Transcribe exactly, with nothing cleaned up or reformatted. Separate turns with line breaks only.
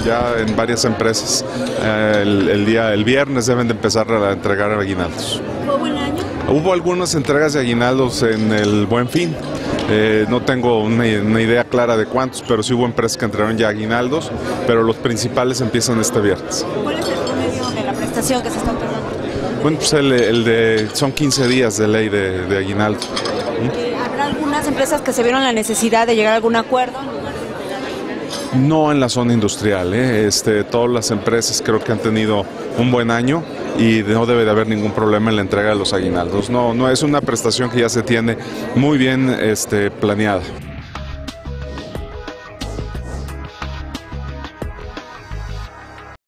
ya en varias empresas. Eh, el, el día, el viernes deben de empezar a entregar aguinaldos.
¿Fue buen año?
Hubo algunas entregas de aguinaldos en el Buen Fin. Eh, no tengo una, una idea clara de cuántos, pero sí hubo empresas que entregaron ya aguinaldos, pero los principales empiezan este viernes.
¿Cuál es el promedio de la prestación que se está otorgando?
Bueno, pues el, el de son quince días de ley de, de aguinaldo.
Eh, ¿Habrá algunas empresas que se vieron la necesidad de llegar a algún acuerdo?
No en la zona industrial, ¿eh? este, todas las empresas creo que han tenido un buen año y no debe de haber ningún problema en la entrega de los aguinaldos. No, no es una prestación que ya se tiene muy bien este, planeada.